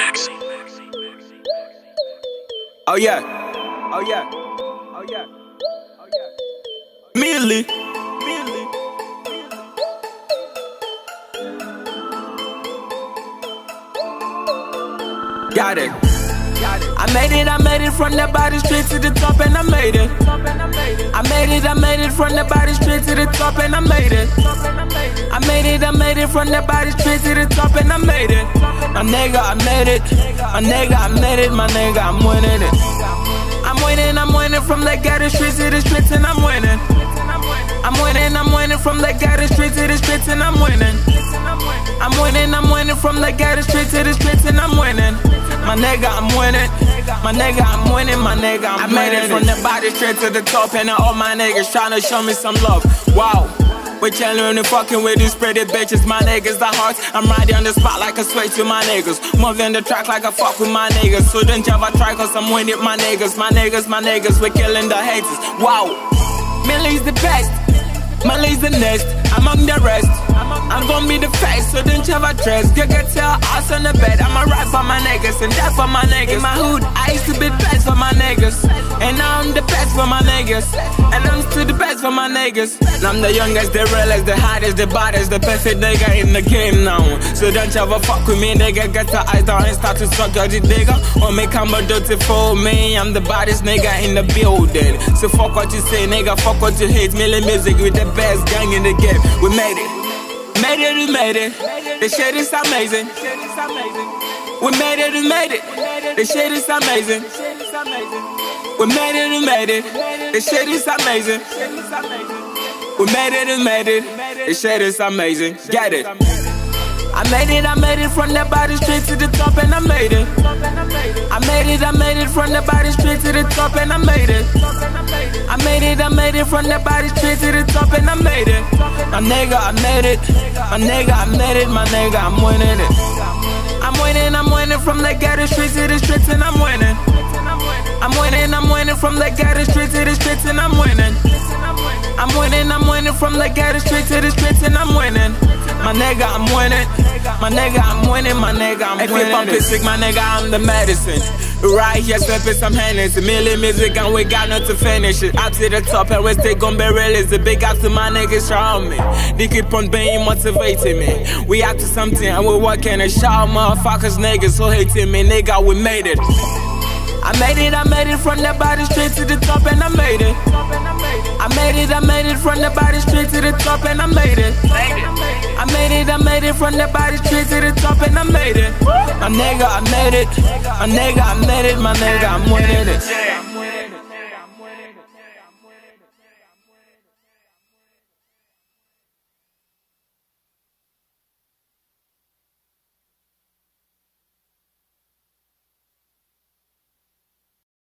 Oh yeah, oh yeah, oh yeah, oh yeah. Millie. Got it. I made it from the body straight to the top and I made it. I made it from the body straight to the top and I made it. I made it from the body straight to the top and I made it. My nigga, I made it. My nigga, I made it. My nigga, I'm winning it. I'm winning from the ghetto streets to the streets and I'm winning. I'm winning from the ghetto streets to the streets and I'm winning. I'm winning from the ghetto streets to the streets and I'm winning. My nigga, I'm winning. My nigga, I'm winning. My nigga, I'm winning. I made it from the body straight to the top, and all my niggas tryna show me some love. Wow. We chillin' and fucking with these pretty bitches. My niggas, the hearts. I'm riding on the spot like a sway to my niggas. Moving the track like I fuck with my niggas. So don't you ever try, cause I'm winning my niggas. My niggas, we killing the haters. Wow. Millie's the best. Millie's the next. Among the rest. I'm gonna be the face, so don't you ever dress. You can tell us on the bed. I'ma ride for my niggas and die for my niggas. In my hood, I used to be the best for my niggas, and now I'm the best for my niggas, and I'm still the best for my niggas. And I'm the youngest, the realest, the hottest, the baddest, the perfect nigga in the game now. So don't you ever fuck with me, nigga. Get your eyes down and start to suck your nigga, or make come a dirty for me. I'm the baddest nigga in the building. So fuck what you say, nigga. Fuck what you hate. Millie Music with the best gang in the game. We made it. We made it. The shit is amazing. We made it. The shit is amazing. We made it. The shit is amazing. We made it. The shit is amazing. Get it. I made it from the body straight to the top and I made it. I made it from the body straight to the top and I made it. I made it from the body straight to the top and I made it. My nigga, I made it. My nigga, I made it. My nigga, I'm winning it. I'm winning from the ghetto streets to the streets and I'm winning. I'm winning from the ghetto streets to the streets and I'm winning. I'm winning from the ghetto streets to the streets and I'm winning. My nigga, I'm winning. My nigga, I'm winning. My nigga, I'm winning. If you pump sick, my nigga, I'm the medicine. Right here, stepping some Hennessy. Millie Music and we got nothing to finish it. Up to the top and we still gon' be real. The big ups to my niggas around me. They keep on being motivating me. We up to something and we working and shout motherfuckers niggas who hating me. Nigga, we made it. I made it from the body straight to the top and I made it. I made it from the body straight to the top and I made it. I made it from the body straight to the top and I made it. My nigga, I made it. My nigga, I made it. My nigga, I'm winning it.